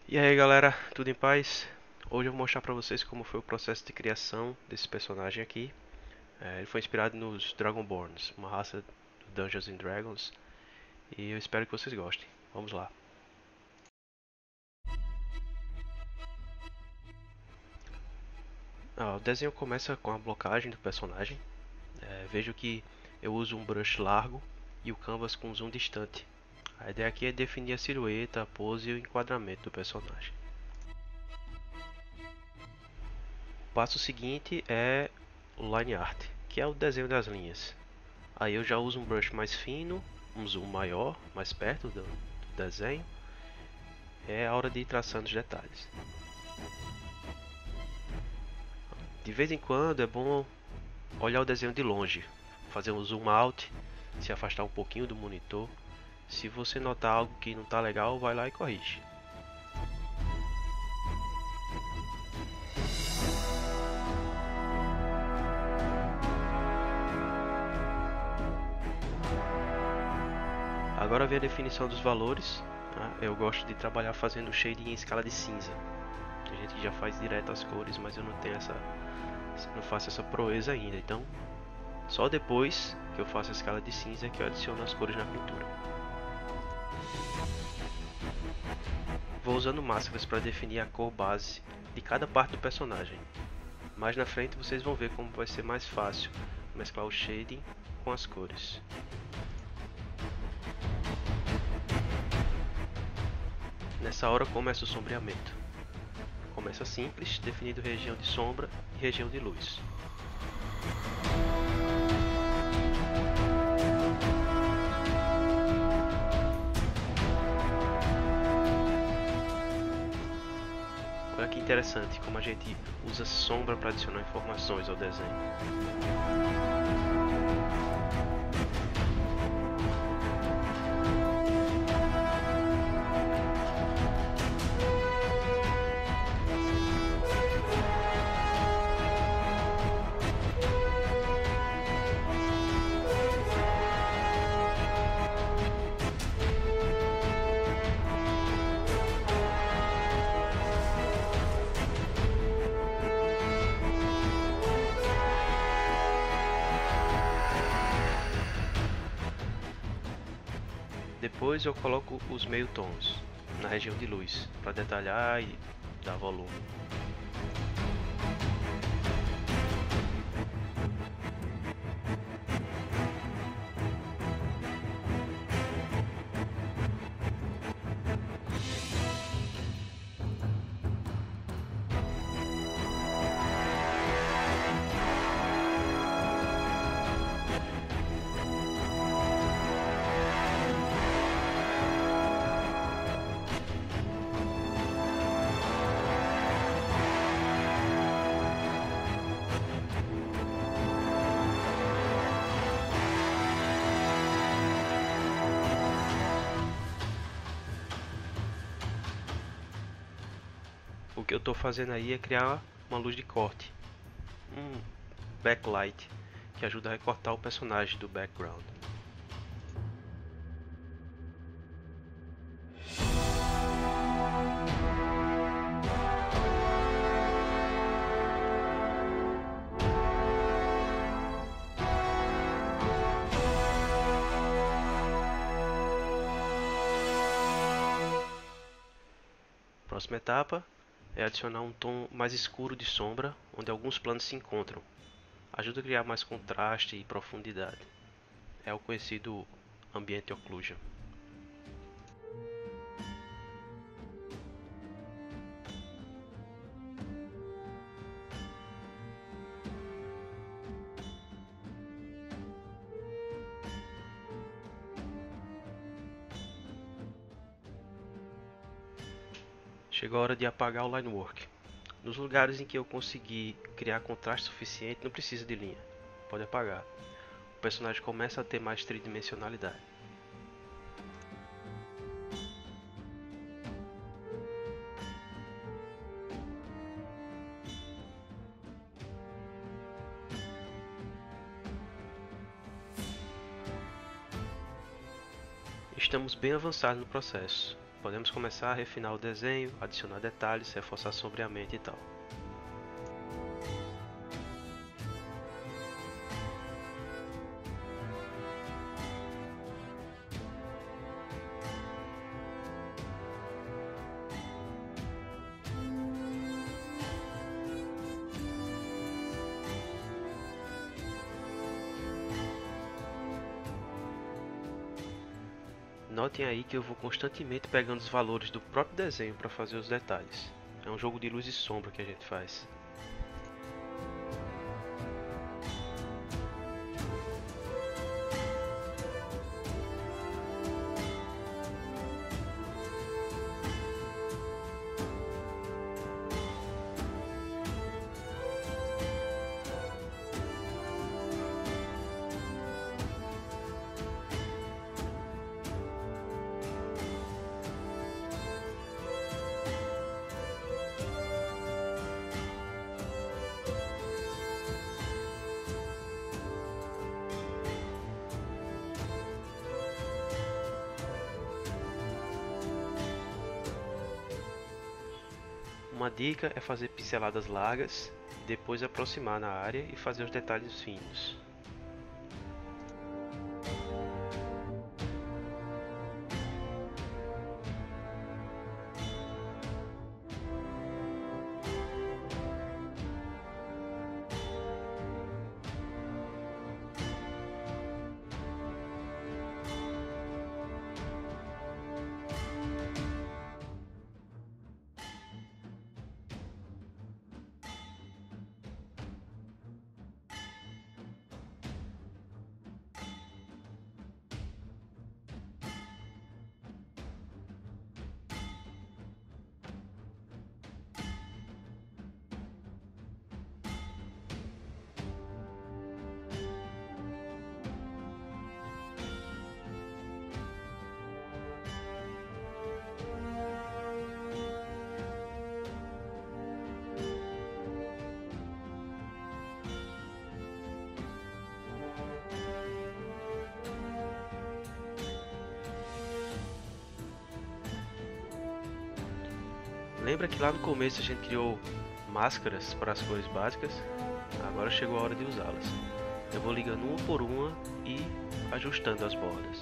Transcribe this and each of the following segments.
E aí galera, tudo em paz? Hoje eu vou mostrar pra vocês como foi o processo de criação desse personagem aqui. Ele foi inspirado nos Dragonborns, uma raça do Dungeons and Dragons, e eu espero que vocês gostem. Vamos lá. O desenho começa com a blocagem do personagem. Vejo que eu uso um brush largo e o canvas com zoom distante. A ideia aqui é definir a silhueta, a pose e o enquadramento do personagem. O passo seguinte é o line art, que é o desenho das linhas. Aí eu já uso um brush mais fino, um zoom maior, mais perto do desenho. É a hora de ir traçando os detalhes. De vez em quando é bom olhar o desenho de longe, fazer um zoom out, se afastar um pouquinho do monitor. Se você notar algo que não está legal, vai lá e corrige. Agora vem a definição dos valores. Eu gosto de trabalhar fazendo shading em escala de cinza. Tem gente que já faz direto as cores, mas eu não faço essa proeza ainda. Então, só depois que eu faço a escala de cinza que eu adiciono as cores na pintura. Vou usando máscaras para definir a cor base de cada parte do personagem. Mais na frente vocês vão ver como vai ser mais fácil mesclar o shading com as cores. Nessa hora começa o sombreamento. Começa simples, definindo região de sombra e região de luz. Olha que interessante como a gente usa sombra para adicionar informações ao desenho. Depois eu coloco os meio tons na região de luz para detalhar e dar volume. O que eu estou fazendo aí é criar uma luz de corte, um backlight, que ajuda a recortar o personagem do background. Próxima etapa é adicionar um tom mais escuro de sombra onde alguns planos se encontram. Ajuda a criar mais contraste e profundidade. É o conhecido Ambient Occlusion. Chegou a hora de apagar o line work. Nos lugares em que eu consegui criar contraste suficiente, não precisa de linha. Pode apagar. O personagem começa a ter mais tridimensionalidade. Estamos bem avançados no processo. podemos começar a refinar o desenho, adicionar detalhes, reforçar sombreamento e tal. Notem aí que eu vou constantemente pegando os valores do próprio desenho para fazer os detalhes. É um jogo de luz e sombra que a gente faz. Uma dica é fazer pinceladas largas, depois aproximar na área e fazer os detalhes finos. Lembra que lá no começo a gente criou máscaras para as cores básicas? Agora chegou a hora de usá-las. Eu vou ligando uma por uma e ajustando as bordas.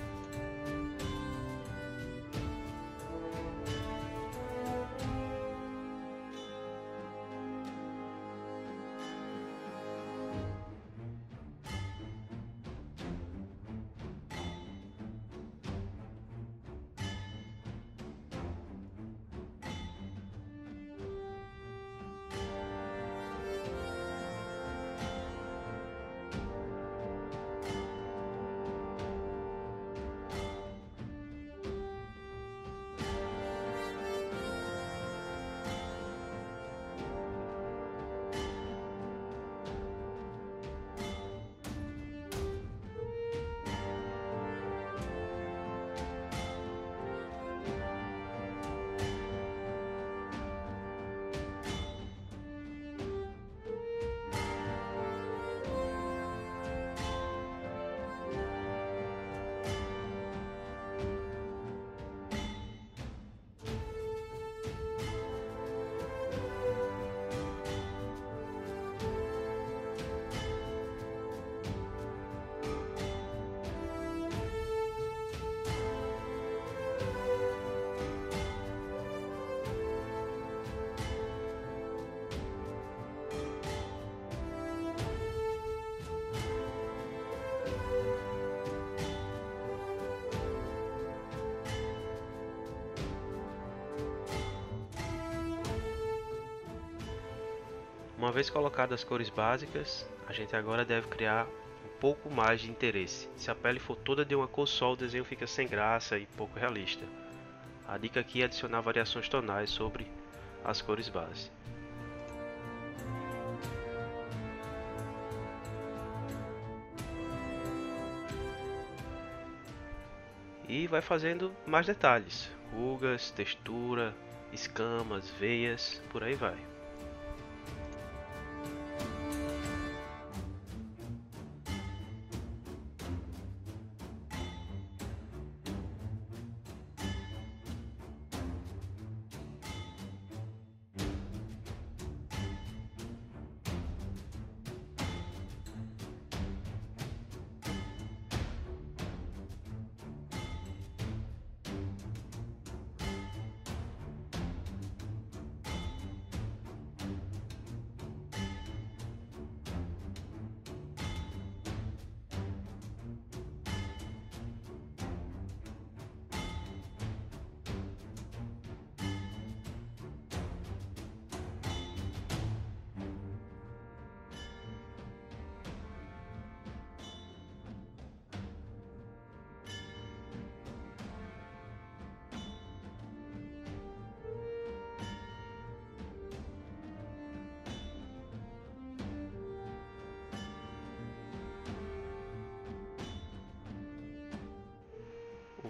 Uma vez colocadas as cores básicas, a gente agora deve criar um pouco mais de interesse. Se a pele for toda de uma cor só, o desenho fica sem graça e pouco realista. A dica aqui é adicionar variações tonais sobre as cores base. E vai fazendo mais detalhes, rugas, textura, escamas, veias, por aí vai.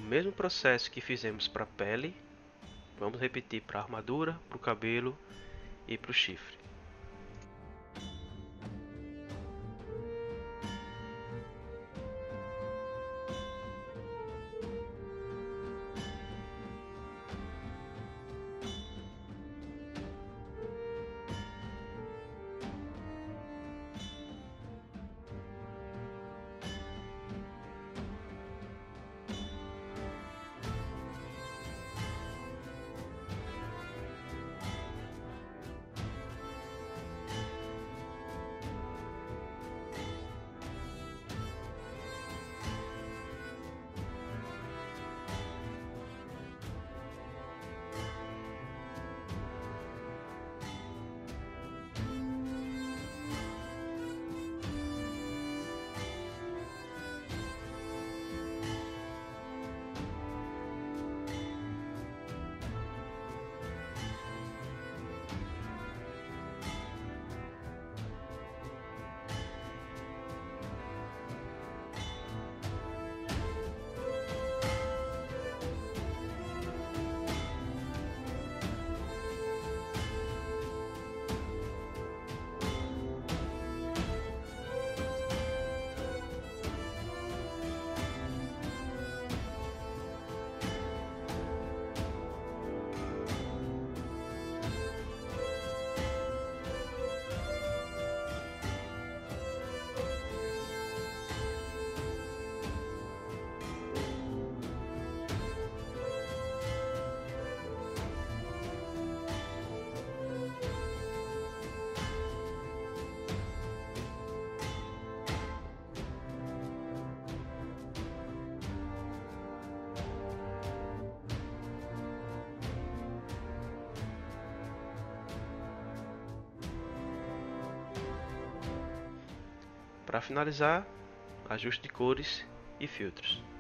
mesmo processo que fizemos para a pele, vamos repetir para a armadura, para o cabelo e para o chifre. Para finalizar, ajuste de cores e filtros.